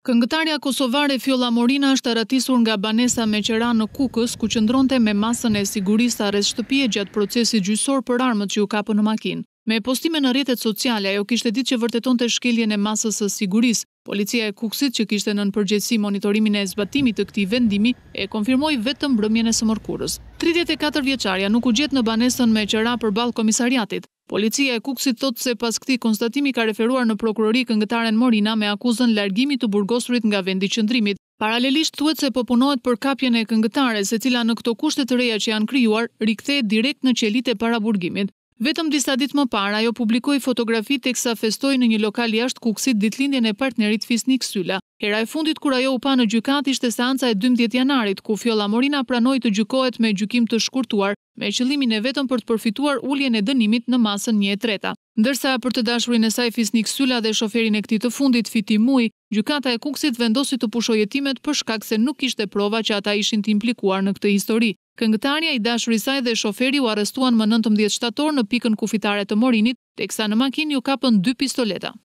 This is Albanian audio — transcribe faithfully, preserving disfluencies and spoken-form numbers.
Këngëtarja kosovare Fjolla Morina është aratisur nga banesa Meqera në Kukës, ku qëndronte me masën e sigurisë arrest shtëpie gjatë procesit gjyqësor për armët që u kapën në makinë. Me postime në rrjetet sociale, ajo kishte ditë që vërtetonte shkeljen e masës së sigurisë. Policia e Kukësit, që kishte nën përgjegjësi monitorimin e zbatimit të këtij vendimi, e konfirmoi vetëm mbrëmjen e së mërkurës. tridhjetë e katër vjeçaria nuk u gjet në banesën Meqera përballë komisariatit. Policia e Kukësit thotë se pas këtij konstatimi ka referuar në prokurori këngëtaren Morina me akuzën largimit të burgosurit nga vendi qëndrimit. Paralelisht thuhet se po punohet për kapjen e këngëtares, e cila në këto kushte të reja që janë krijuar, rikthehet direkt në qelitë e paraburgimit. Vetëm disa ditë më parë ajo publikoi fotografi teksa festoi në një lokal jashtë Kukësit ditëlindjen e partnerit Fisnik Sylla. Hera e fundit kur ajo u pa në gjykat ishte seanca e dymbëdhjetë janarit, ku Fjolla Morina pranoi të gjykohet me gjykim të shkurtuar, me qëllimin e vetëm për të përfituar uljen e dënimit në masën një e treta. Ndërsa për të dashurin e saj Fisnik Sylla dhe shoferin e këtij të fundit Fiti Muj, gjykata e Kukësit vendosi të pushojë hetimet për shkak se nuk kishte prova që ata ishin të implikuar në këtë histori. Këngëtarja, i dashuri i saj dhe shoferi u arrestuan më nëntëmbëdhjetë shtator në pikën kufitare të Morinit, teksa në makinë ju kapën dy pistoleta.